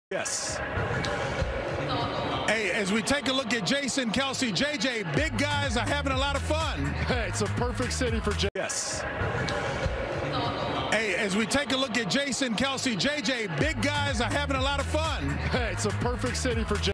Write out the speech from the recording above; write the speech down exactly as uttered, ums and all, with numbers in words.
Yes. Hey, as we take a look at Jason Kelce, J J, big guys are having a lot of fun. Hey, it's a perfect city for J. Yes. Hey, as we take a look at Jason Kelce, J J, big guys are having a lot of fun. Hey, it's a perfect city for J.